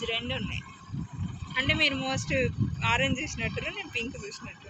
Orange రెండు ఉన్నాయి. అంటే మీరు మోస్ట్ ఆరెంజ్ చూసినట్టు, నేను పింక్ చూసినట్టు.